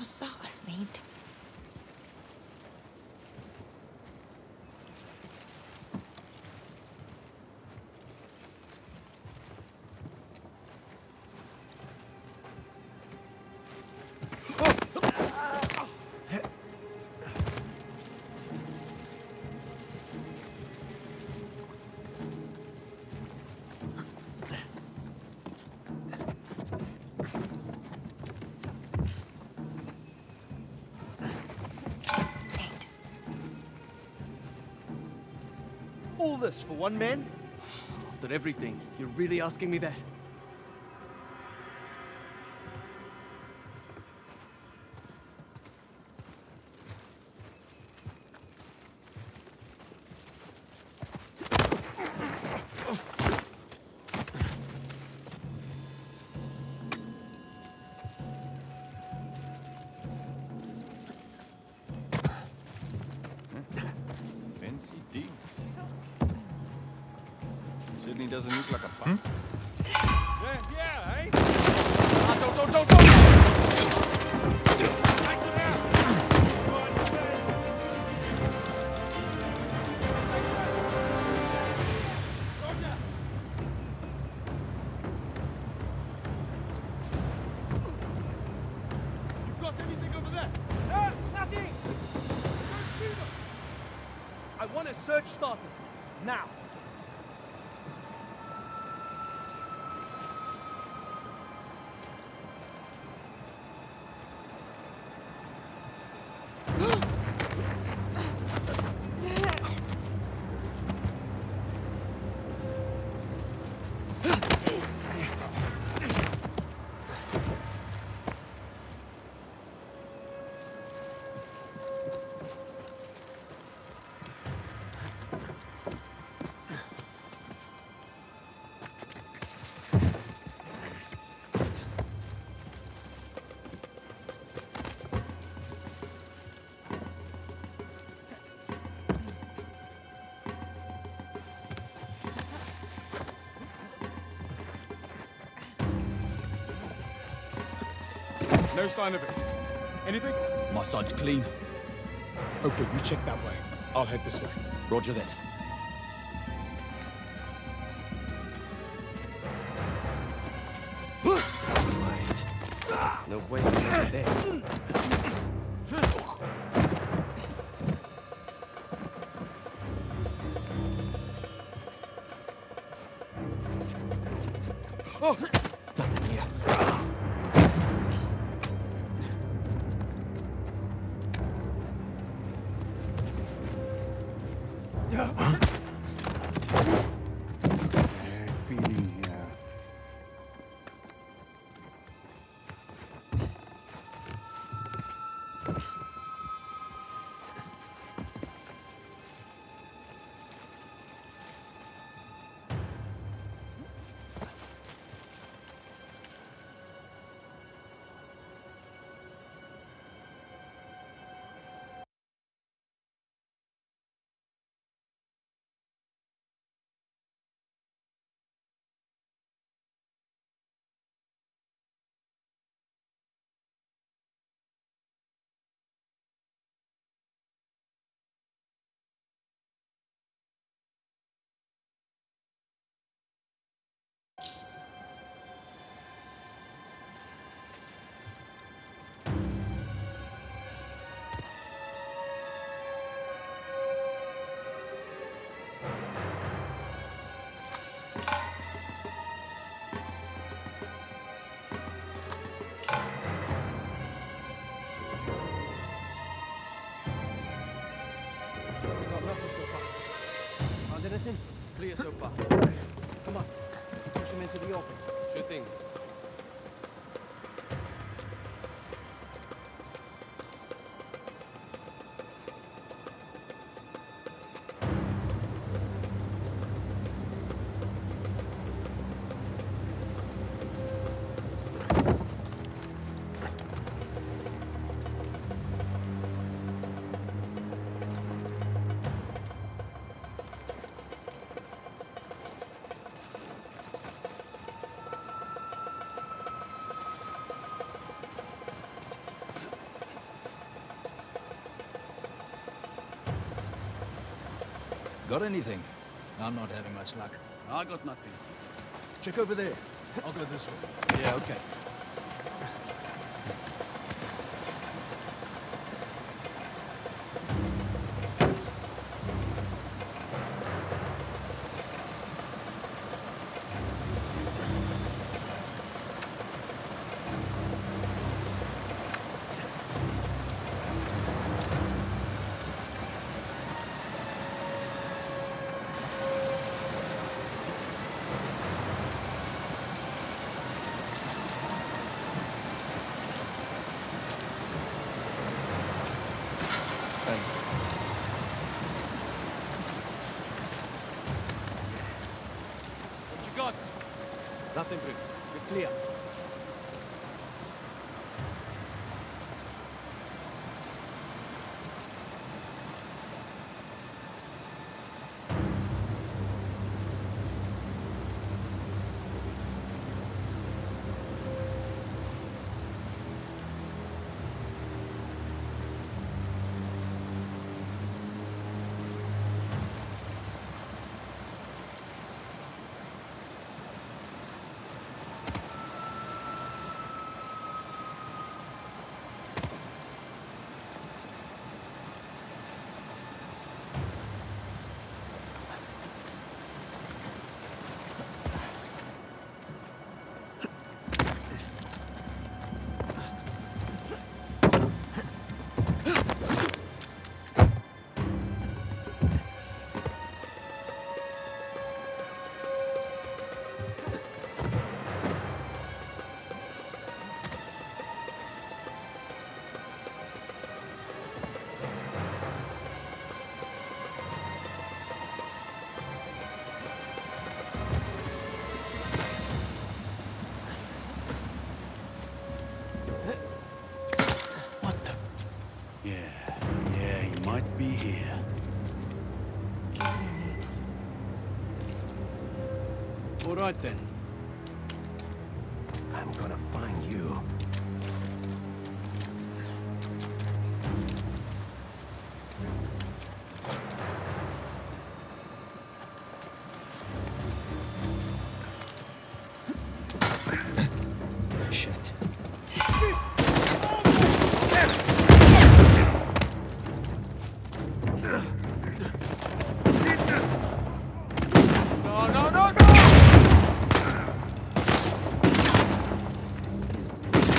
sa asneid. All this for one man? After everything, you're really asking me that? Fancy digs. Sydney doesn't look like a fun. Yeah, eh? Don't! Take it out! Roger! You got anything over there? No, nothing! Don't shoot them! I want a search started. Now. No sign of it. Anything? My side's clean. Okay, you check that way. I'll head this way. Roger that. Right. No way you're over there. Oh! Here. Feeling here. Anything? Clear so far. Come on. Push him into the open. Sure thing. Got anything? I'm not having much luck. I got nothing. Check over there. I'll go this way. Yeah, okay. What you got? Nothing, Brick. We're clear. Yeah, he might be here. All right then. I'm gonna find you. Shit. No, no, no, no!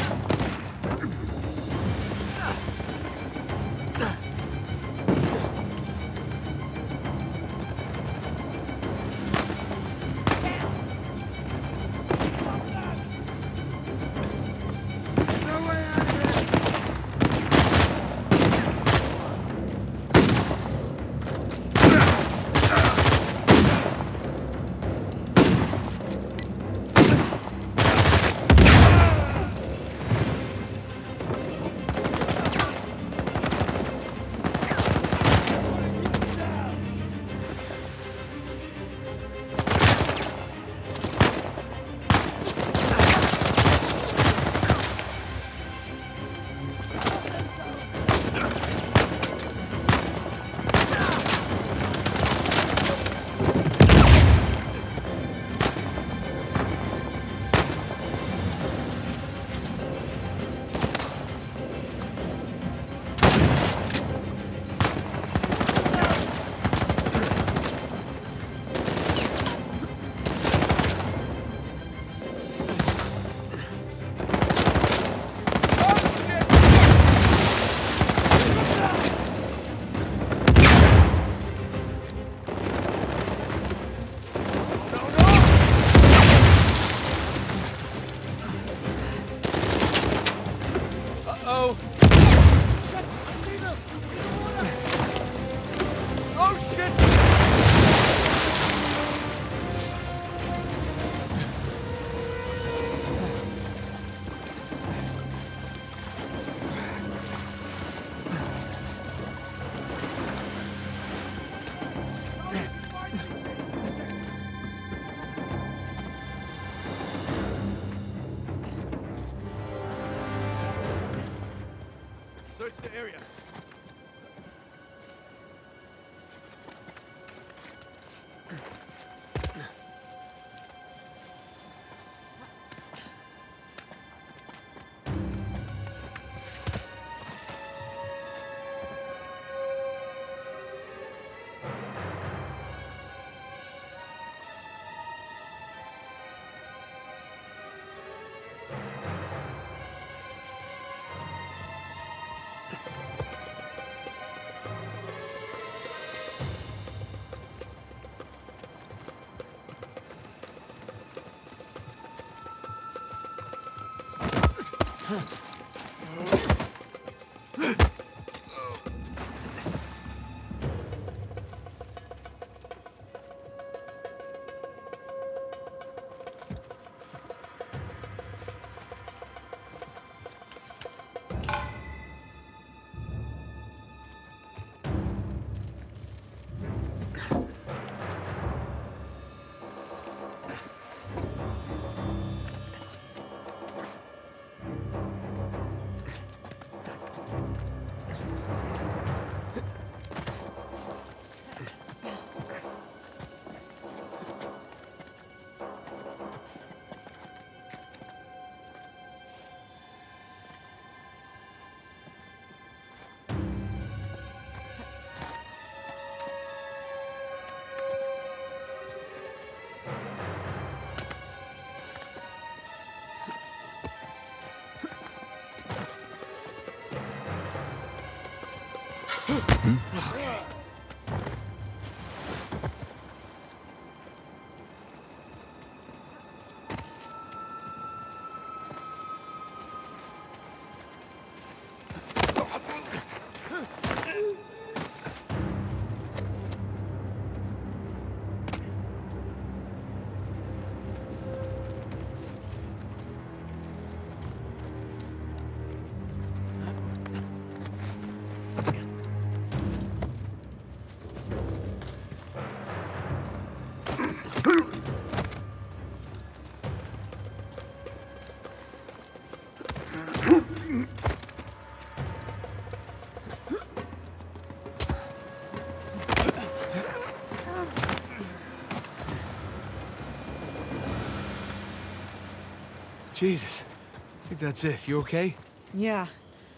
Jesus. I think that's it. You okay? Yeah.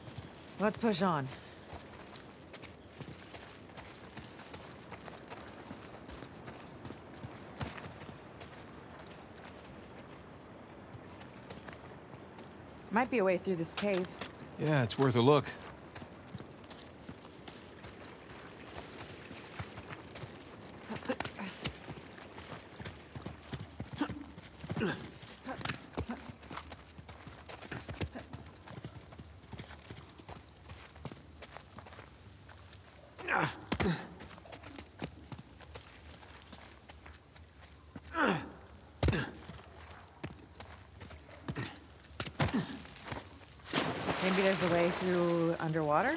Let's push on. Might be a way through this cave. Yeah, it's worth a look. Maybe there's a way through underwater?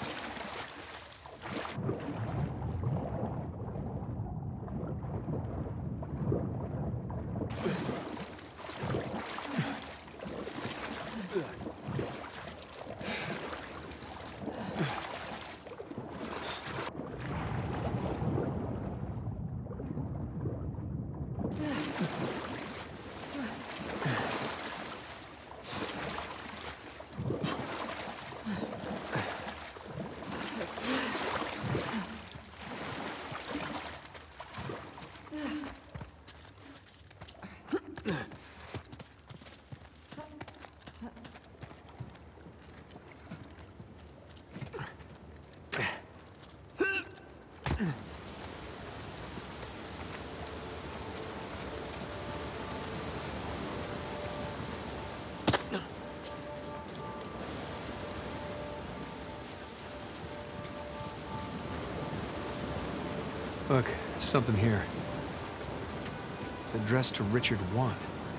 Look, there's something here. It's addressed to Richard Want.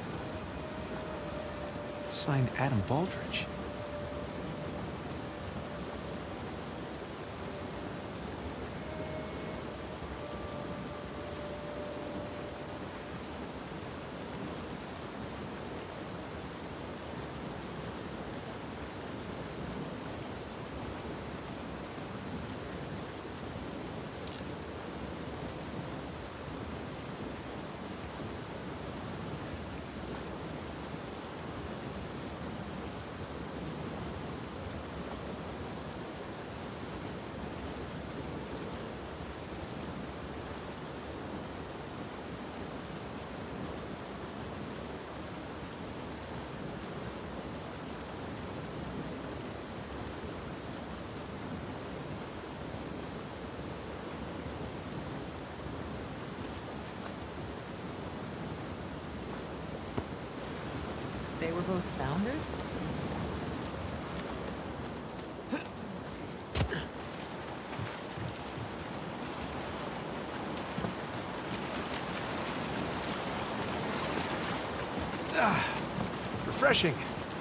Signed Adam Baldridge. They were both founders? Refreshing.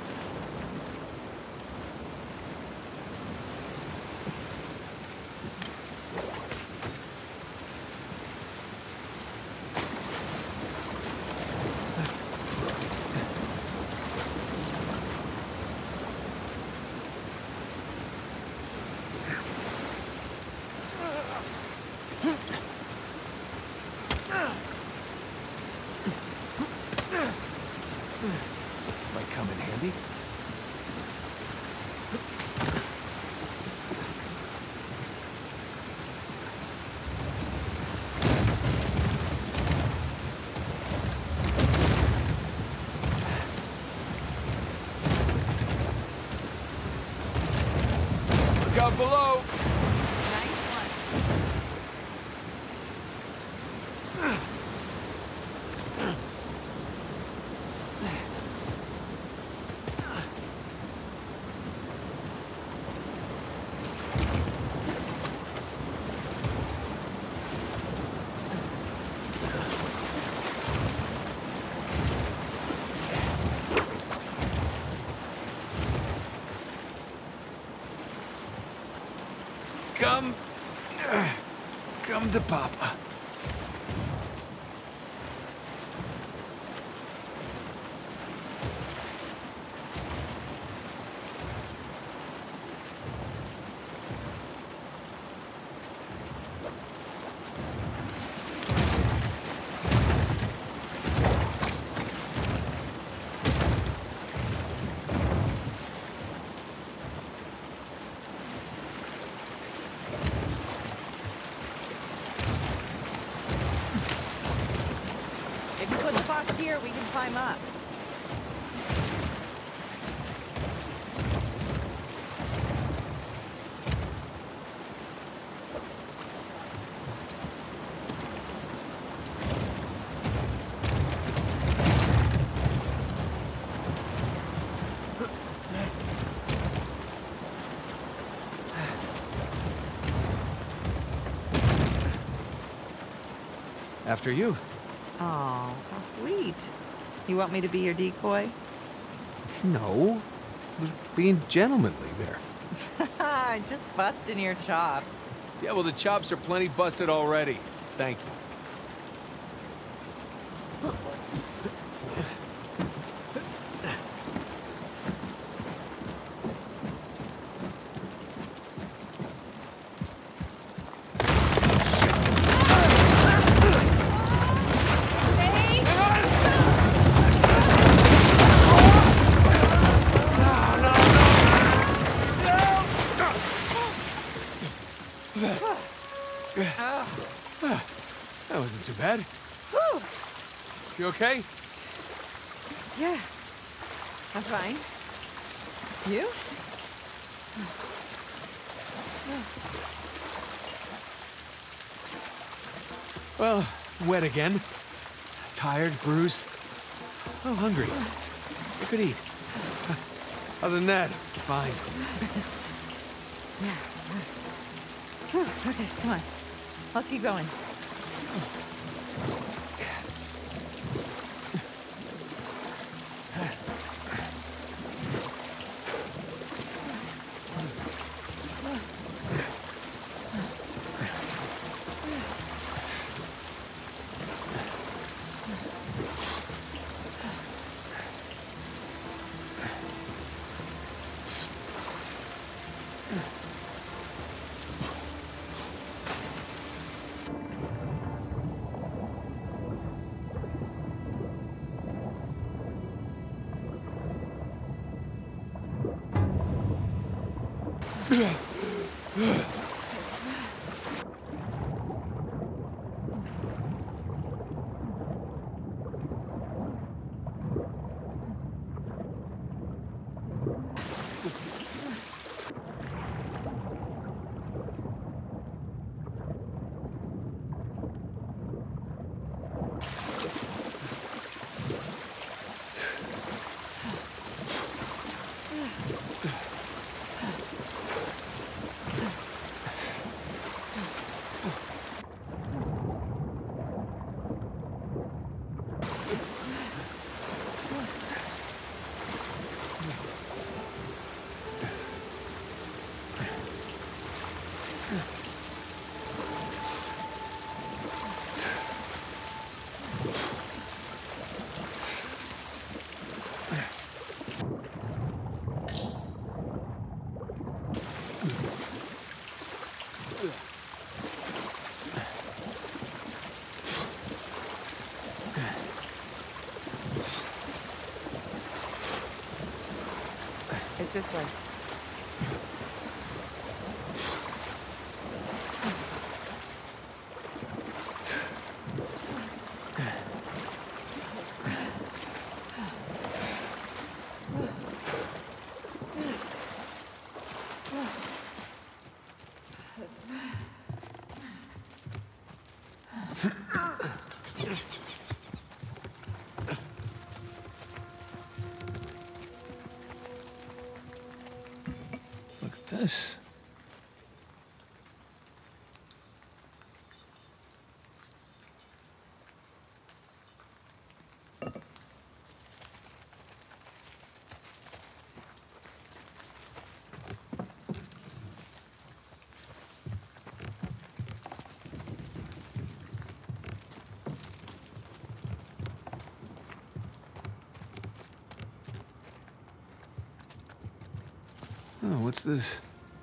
Might come in handy. Look out below! Nice one. Come to Papa. If you put the box here, we can climb up. After you. Oh, how sweet. You want me to be your decoy? No. I was being gentlemanly there. Just busting your chops. Yeah, well, the chops are plenty busted already. Thank you. That wasn't too bad. Whew. You okay? Yeah, I'm fine. You? Well, wet again. Tired, bruised. Oh, hungry. I could eat. Other than that, fine. Yeah. Whew, okay, come on. Let's keep going. It's this way. Look at this. Oh, what's this?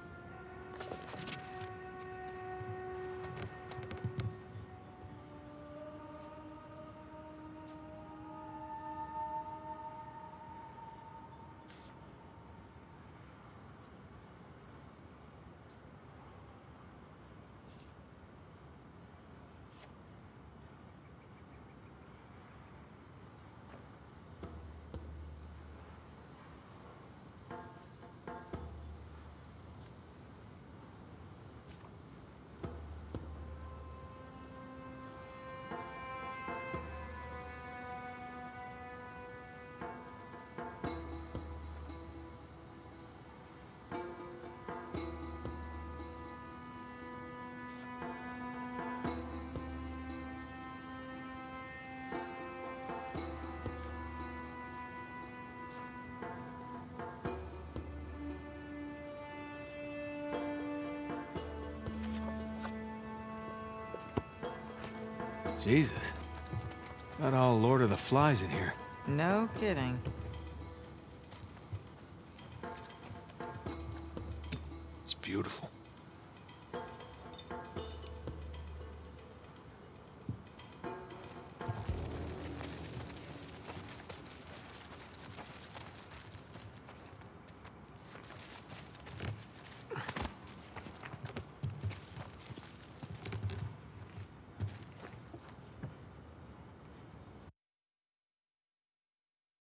Jesus. Got all Lord of the Flies in here. No kidding. It's beautiful.